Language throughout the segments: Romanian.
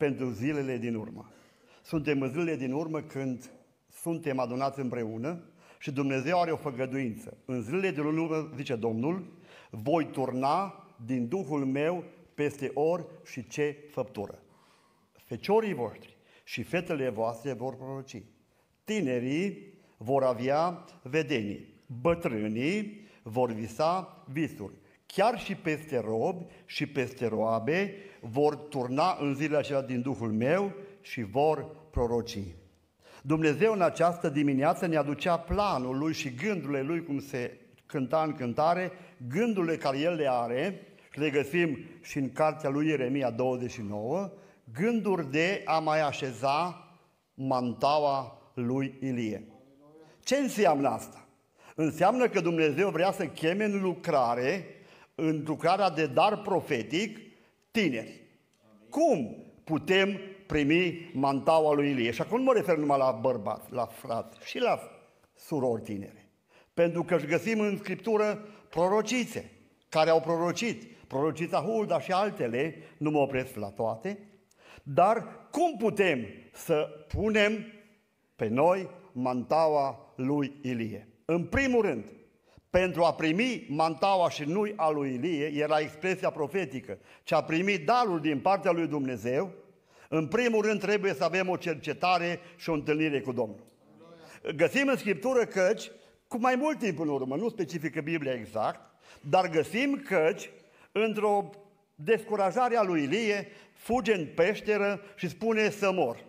pentru zilele din urmă. Suntem în zilele din urmă când suntem adunați împreună și Dumnezeu are o făgăduință. În zilele din urmă, zice Domnul, voi turna din Duhul meu peste ori și ce făptură. Feciorii voștri și fetele voastre vor proroci. Tinerii vor avea vedenii. Bătrânii vor visa visuri. Chiar și peste robi și peste roabe vor turna în zilele acelea din Duhul meu și vor proroci. Dumnezeu în această dimineață ne aducea planul Lui și gândurile Lui, cum se cânta în cântare, gândurile care El le are, și le găsim și în cartea lui Ieremia 29, gânduri de a mai așeza mantaua lui Ilie. Ce înseamnă asta? Înseamnă că Dumnezeu vrea să cheme în lucrarea de dar profetic, tineri. Cum putem primi mantaua lui Ilie? Și acum nu mă refer numai la bărbați, la frați, și la surori tinere. Pentru că își găsim în Scriptură prorocițe care au prorocit, prorocița Hulda și altele, nu mă opresc la toate, dar cum putem să punem pe noi mantaua lui Ilie? În primul rând, pentru a primi mantaua și nu a lui Ilie, era expresia profetică, ce a primit darul din partea lui Dumnezeu, în primul rând trebuie să avem o cercetare și o întâlnire cu Domnul. Găsim în Scriptură căci, cu mai mult timp în urmă, nu specifică Biblia exact, dar găsim căci, într-o descurajare a lui Ilie, fuge în peșteră și spune să mor.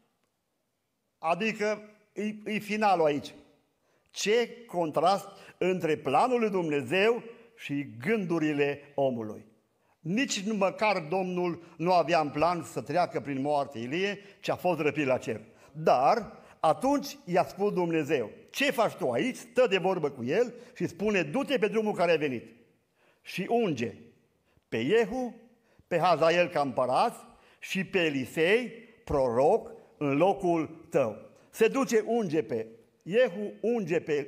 Adică e finalul aici. Ce contrast între planul lui Dumnezeu și gândurile omului. Nici măcar Domnul nu avea în plan să treacă prin moarte Ilie, ci a fost răpit la cer. Dar atunci i-a spus Dumnezeu, ce faci tu aici? Stă de vorbă cu el și spune, du-te pe drumul care ai venit și unge pe Iehu, pe Hazael ca împărat și pe Elisei, proroc, în locul tău. Se duce, unge pe Iehu, unge pe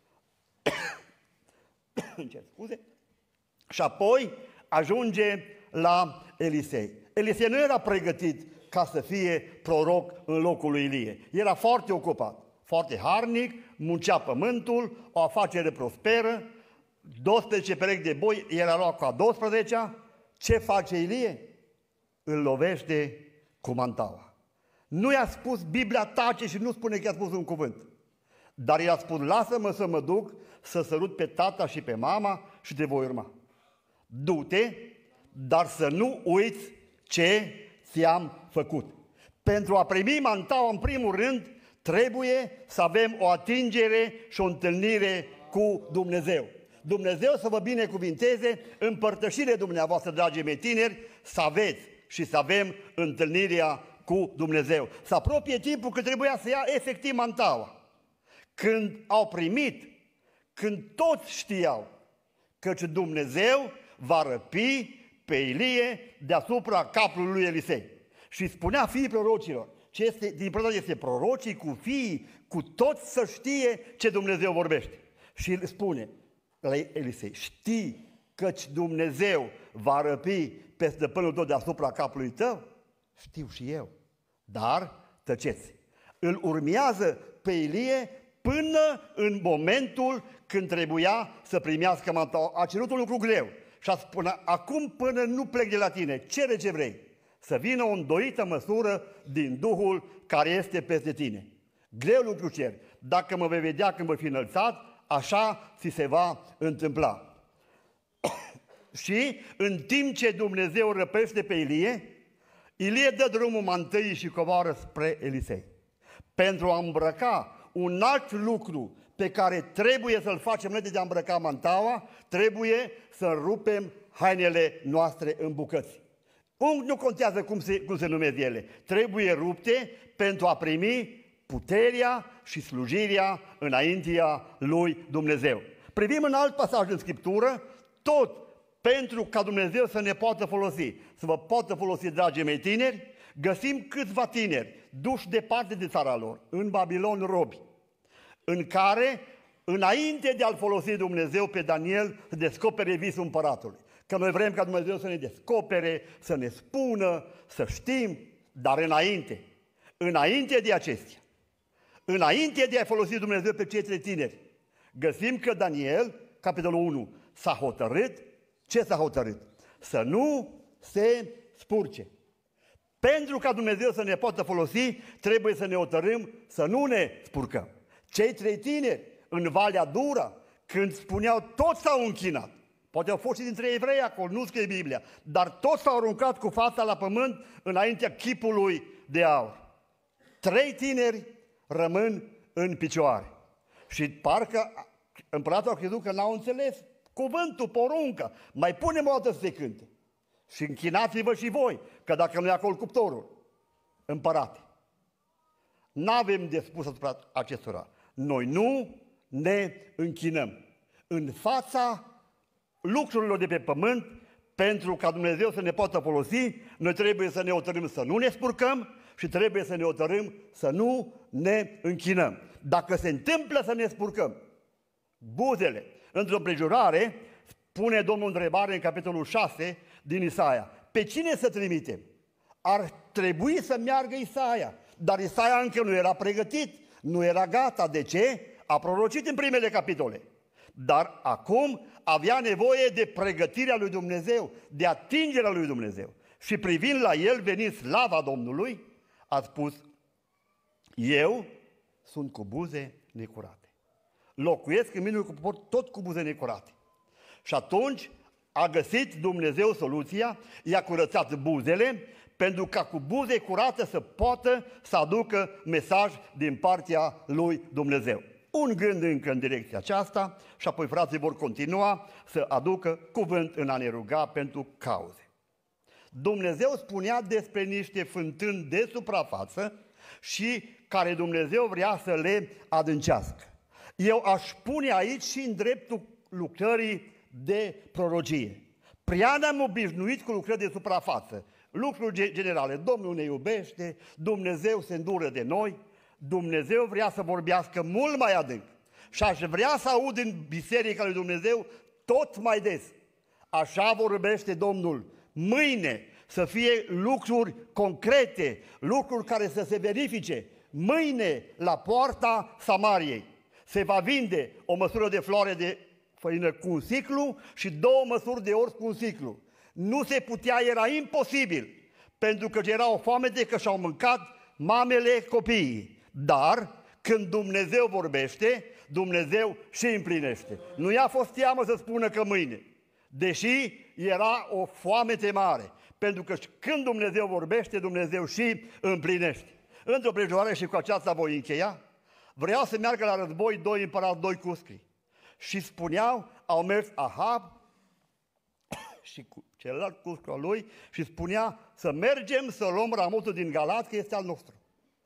și apoi ajunge la Elisei. Elisei nu era pregătit ca să fie proroc în locul lui Ilie. Era foarte ocupat, foarte harnic, muncea pământul, o afacere prosperă, 12 perechi de boi, era luat cu a 12-a. Ce face Ilie? Îl lovește cu mantaua. Nu i-a spus, Biblia tace și nu spune că i-a spus un cuvânt. Dar i-a spus, lasă-mă să mă duc să sărut pe tata și pe mama și te voi urma. Du-te, dar să nu uiți ce ți-am făcut. Pentru a primi mantaua, în primul rând, trebuie să avem o atingere și o întâlnire cu Dumnezeu. Dumnezeu să vă binecuvinteze în părtășire dumneavoastră, dragii mei tineri, să aveți și să avem întâlnirea cu Dumnezeu. Să apropie timpul când trebuia să ia efectiv mantaua. Când au primit, când toți știau căci Dumnezeu va răpi pe Ilie deasupra capului lui Elisei. Și spunea fiii prorocilor, ce este, din proroci este prorocii cu fiii, cu toți să știe ce Dumnezeu vorbește. Și îl spune la Elisei, știi căci Dumnezeu va răpi pe stăpânul tău deasupra capului tău? Știu și eu, dar tăceți. Îl urmează pe Ilie până în momentul când trebuia să primească mantaua. A cerut un lucru greu și a spus, acum până nu plec de la tine, cere ce vrei, să vină o îndoită măsură din Duhul care este peste tine. Greu lucru cer, dacă mă vei vedea când voi fi înălțat, așa ți se va întâmpla. Și în timp ce Dumnezeu răpește pe Ilie, Ilie dă drumul mantăii și coboară spre Elisei. Pentru a îmbrăca un alt lucru pe care trebuie să-l facem înainte de a îmbrăca mantaua, trebuie să rupem hainele noastre în bucăți. Nu contează cum se numesc ele. Trebuie rupte pentru a primi puterea și slujirea înaintea lui Dumnezeu. Privim în alt pasaj în Scriptură, tot pentru ca Dumnezeu să ne poată folosi, să vă poată folosi, dragii mei tineri, găsim câțiva tineri duși departe de țara lor, în Babilon robi, în care, înainte de a-l folosi Dumnezeu pe Daniel, să descopere visul împăratului. Că noi vrem ca Dumnezeu să ne descopere, să ne spună, să știm, Dar înainte de acestea, înainte de a folosi Dumnezeu pe cei trei tineri, găsim că Daniel, capitolul 1, s-a hotărât. Ce s-a hotărât? Să nu se spurce. Pentru ca Dumnezeu să ne poată folosi, trebuie să ne hotărâm să nu ne spurcăm. Cei trei tineri, în Valea Dura, când spuneau, toți s-au închinat. Poate au fost și dintre evrei acolo, nu scrie Biblia, dar toți s-au aruncat cu fața la pământ înaintea chipului de aur. Trei tineri rămân în picioare. Și parcă împăratul a crezut că n-au înțeles cuvântul, porunca. Mai punem o dată să se cânte. Și închinați-vă și voi, că dacă nu e acolo cuptorul, împărate. N-avem de spus asupra acestora. Noi nu ne închinăm în fața lucrurilor de pe pământ. Pentru ca Dumnezeu să ne poată folosi, noi trebuie să ne hotărâm să nu ne spurcăm și trebuie să ne hotărâm să nu ne închinăm. Dacă se întâmplă să ne spurcăm buzele într-o împrejurare, pune Domnul întrebare în capitolul 6 din Isaia. Pe cine să trimitem? Ar trebui să meargă Isaia, dar Isaia încă nu era pregătit, nu era gata. De ce? A prorocit în primele capitole. Dar acum avea nevoie de pregătirea lui Dumnezeu, de atingerea lui Dumnezeu. Și privind la el, venind slava Domnului, a spus, eu sunt cu buze necurate. Locuiesc în mijlocul popor tot cu buze necurate. Și atunci a găsit Dumnezeu soluția, i-a curățat buzele, pentru ca cu buze curate să poată să aducă mesaj din partea lui Dumnezeu. Un gând încă în direcția aceasta și apoi frații vor continua să aducă cuvânt în a ne ruga pentru cauze. Dumnezeu spunea despre niște fântâni de suprafață și care Dumnezeu vrea să le adâncească. Eu aș pune aici și în dreptul lucrării de prorocie. Prea ne-am obișnuit cu lucrări de suprafață, lucruri generale. Domnul ne iubește, Dumnezeu se îndură de noi. Dumnezeu vrea să vorbească mult mai adânc și aș vrea să aud în biserica lui Dumnezeu tot mai des. Așa vorbește Domnul. Mâine să fie lucruri concrete, lucruri care să se verifice. Mâine, la poarta Samariei, se va vinde o măsură de floare de făină cu un siclu și 2 măsuri de orz cu un siclu. Nu se putea, era imposibil, pentru că era o foamete că și-au mâncat mamele copiii. Dar când Dumnezeu vorbește, Dumnezeu și împlinește. Nu i-a fost teamă să spună că mâine, deși era o foamete mare, pentru că când Dumnezeu vorbește, Dumnezeu și împlinește. Într-o prejurare, și cu aceasta voi încheia, vreau să meargă la război 2 împărați, 2 cuscri. Și spuneau, au mers Ahab și cu celălalt cuscru al lui și spunea să mergem să luăm Ramotul din Galat, că este al nostru.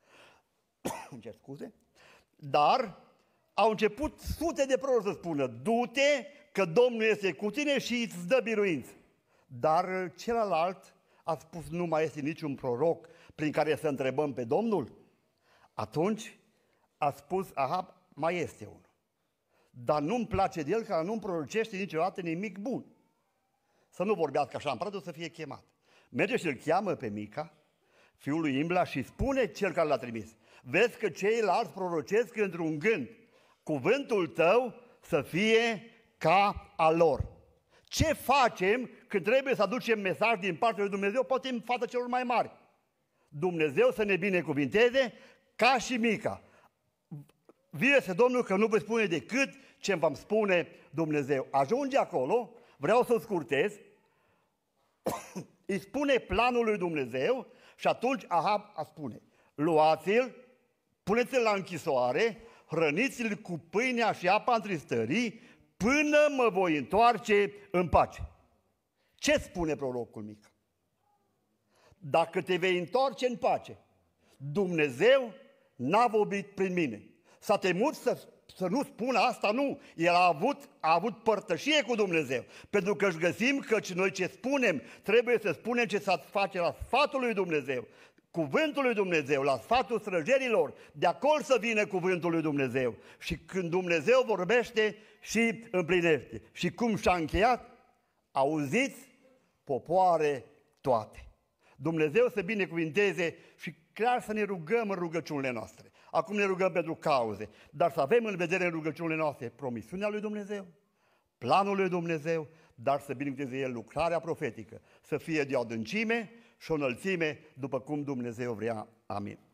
Îmi cer scuze. Dar au început sute de proroci să spună, du-te că Domnul este cu tine și îți dă biruință. Dar celălalt a spus, nu mai este niciun proroc prin care să întrebăm pe Domnul. Atunci a spus Ahab, mai este unul. Dar nu-mi place de el, că nu-mi prorocește niciodată nimic bun. Să nu vorbească așa, împăratul să fie chemat. Merge și îl cheamă pe Mica, fiul lui Imla, și spune cel care l-a trimis, vezi că ceilalți prorocesc într-un gând, cuvântul tău să fie ca al lor. Ce facem când trebuie să aducem mesaj din partea lui Dumnezeu, poate în fața celor mai mari? Dumnezeu să ne binecuvinteze ca și Mica. Vie-se Domnul că nu vă spune decât ce îmi va spune Dumnezeu. Ajunge acolo, vreau să scurtez, îi spune planul lui Dumnezeu și atunci Ahab spune, luați-l, puneți-l la închisoare, hrăniți-l cu pâinea și apa întristării, până mă voi întoarce în pace. Ce spune prorocul Mica? Dacă te vei întoarce în pace, Dumnezeu n-a vorbit prin mine. S-a temut să nu spună asta, nu. El a avut părtășie cu Dumnezeu. Pentru că își găsim că noi ce spunem, trebuie să spunem ce s-a face la sfatul lui Dumnezeu, cuvântul lui Dumnezeu, la sfatul străjerilor, de acolo să vină cuvântul lui Dumnezeu. Și când Dumnezeu vorbește și împlinește. Și cum și-a încheiat, auziți, popoare toate. Dumnezeu să binecuvinteze și clar să ne rugăm în rugăciunile noastre. Acum ne rugăm pentru cauze, dar să avem în vedere în rugăciunile noastre promisiunea lui Dumnezeu, planul lui Dumnezeu, dar să binecuvinteze El lucrarea profetică, să fie de o adâncime și o înălțime după cum Dumnezeu vrea. Amin.